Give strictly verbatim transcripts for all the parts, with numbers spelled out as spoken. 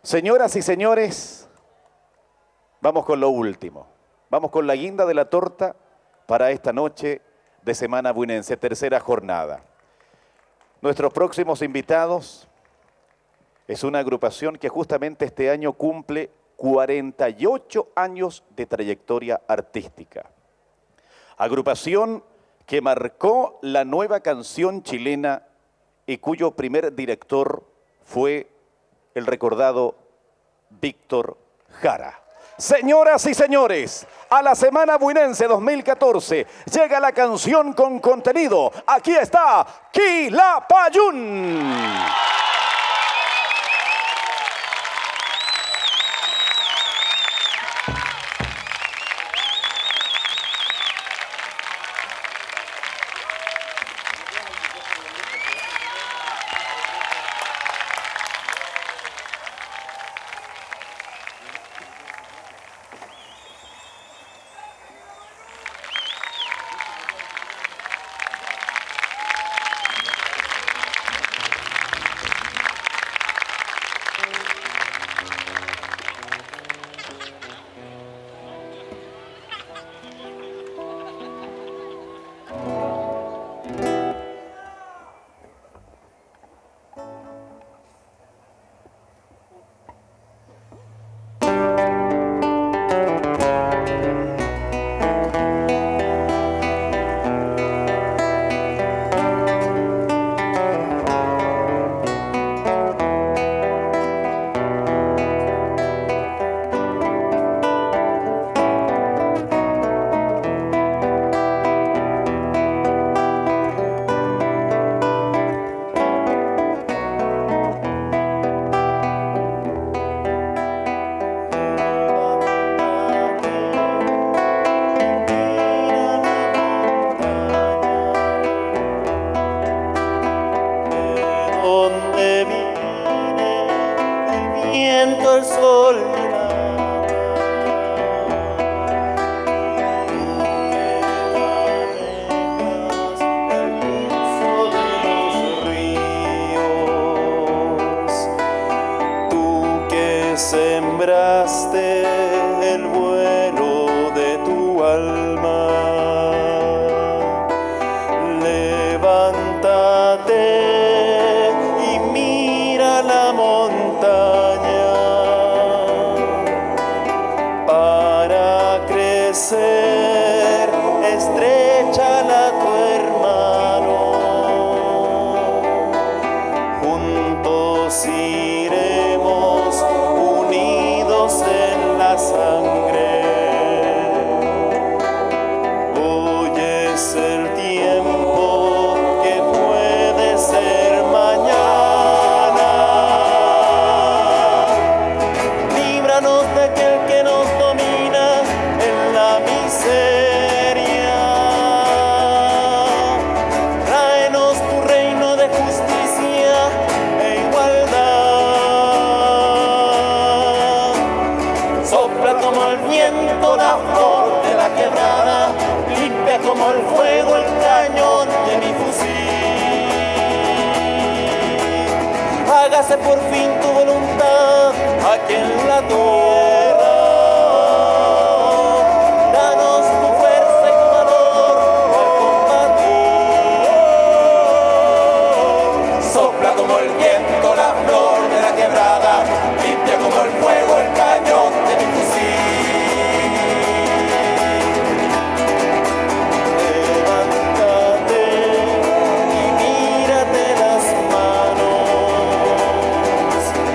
Señoras y señores, vamos con lo último. Vamos con la guinda de la torta para esta noche de Semana Buinense, tercera jornada. Nuestros próximos invitados es una agrupación que justamente este año cumple cuarenta y ocho años de trayectoria artística. Agrupación que marcó la nueva canción chilena y cuyo primer director fue el recordado Víctor Jara. Señoras y señores, a la Semana Buinense dos mil catorce llega la canción con contenido. Aquí está Quilapayún. Por fin tu voluntad aquí en la tierra. Danos tu fuerza y tu valor al combatir. Sopla como el viento la flor de la quebrada, limpia como el fuego el cañón de mi fusil. Levántate y mírate las manos.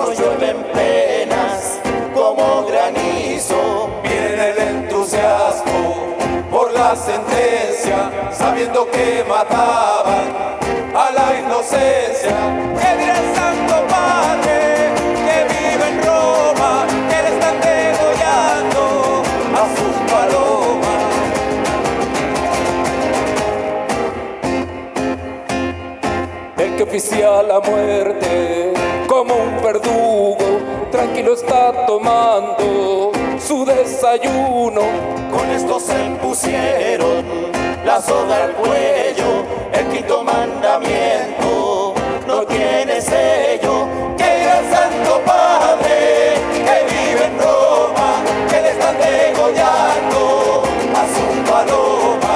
no llueven penas como granizo. Viene el entusiasmo por la sentencia, sabiendo que mataban a la inocencia. ¿Qué dirá el Santo Padre que vive en Roma, que le están degollando a sus palomas? El que oficia la muerte como un verdugo, tranquilo está tomando su desayuno. Con esto se impusieron la soga al cuello, el quinto mandamiento no tiene sello. Que dirá el Santo Padre que vive en Roma, que le están degollando a su paloma.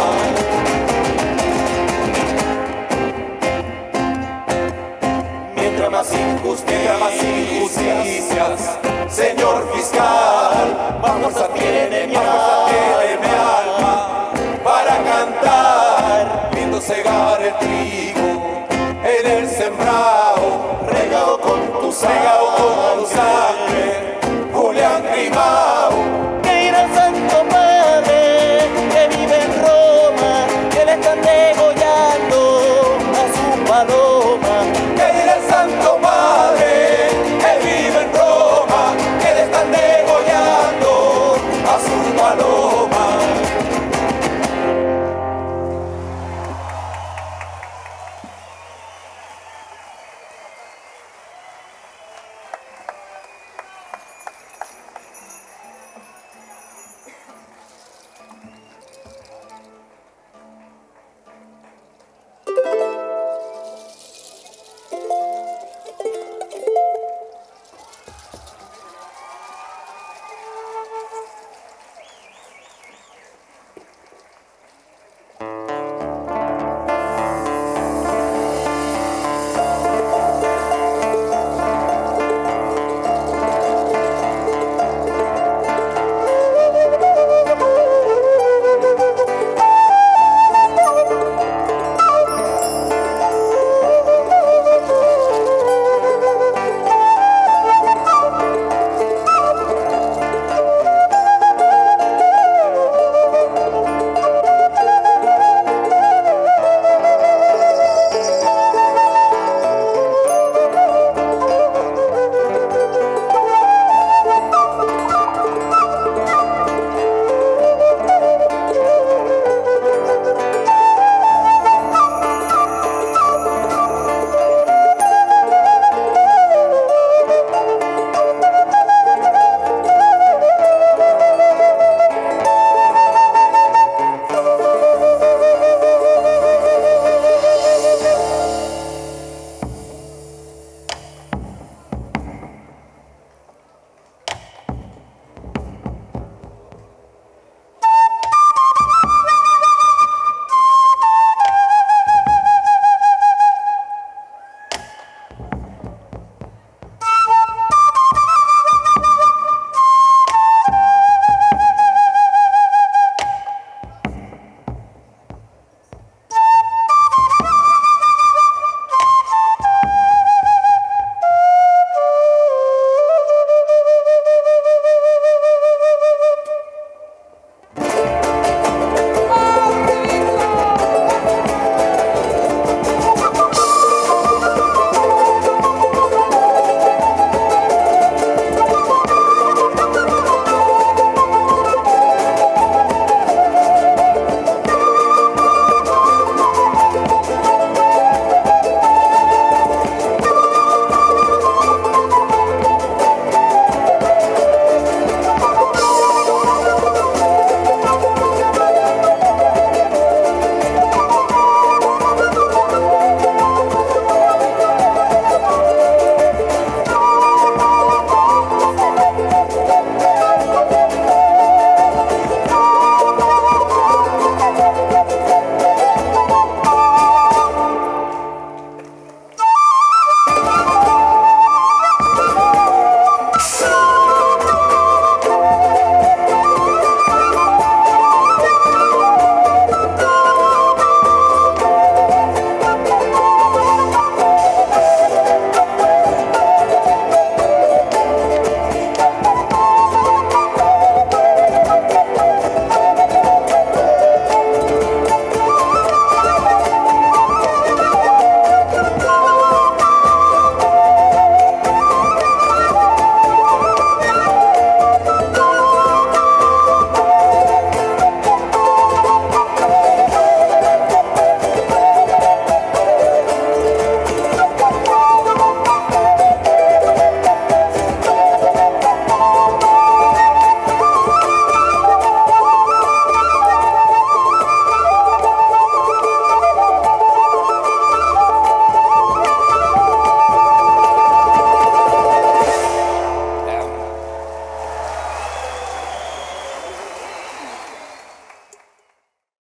Mientras más injusticias, más injusticias, señor fiscal, más fuerza tiene mi alma, tiene mi alma para cantar, viendo cegar el trigo en el sembrado, regado con tu sangre.